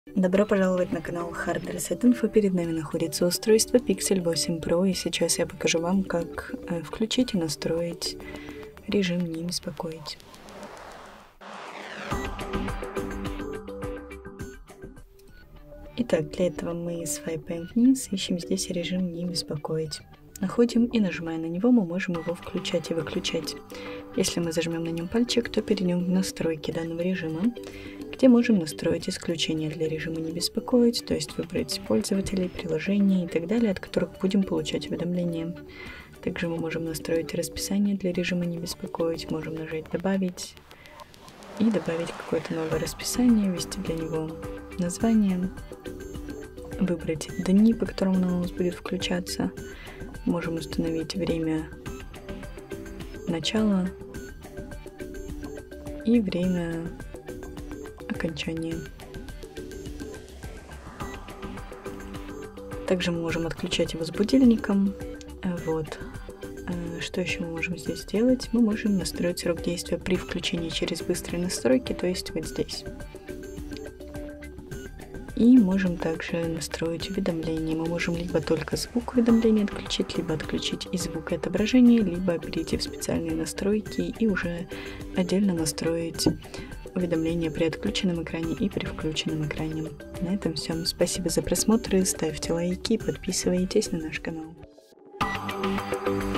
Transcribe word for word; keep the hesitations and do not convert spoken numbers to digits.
Добро пожаловать на канал Hard Reset Info. Перед нами находится устройство Pixel восемь Pro, и сейчас я покажу вам, как включить и настроить режим «Не беспокоить». Итак, для этого мы свайпаем вниз, ищем здесь режим «Не беспокоить». Находим и нажимая на него, мы можем его включать и выключать. Если мы зажмем на нем пальчик, то перейдем в настройки данного режима, где можем настроить исключение для режима «Не беспокоить», то есть выбрать пользователей, приложений и так далее, от которых будем получать уведомления. Также мы можем настроить расписание для режима «Не беспокоить», можем нажать «Добавить» и добавить какое-то новое расписание, ввести для него название, выбрать дни, по которым оно у нас будет включаться. Можем установить время начала и время окончания. Также мы можем отключать его с будильником. Вот. Что еще мы можем здесь сделать? Мы можем настроить срок действия при включении через быстрые настройки, то есть вот здесь. И можем также настроить уведомления. Мы можем либо только звук уведомления отключить, либо отключить и звук и отображение, либо перейти в специальные настройки и уже отдельно настроить уведомления при отключенном экране и при включенном экране. На этом все. Спасибо за просмотр, ставьте лайки, подписывайтесь на наш канал.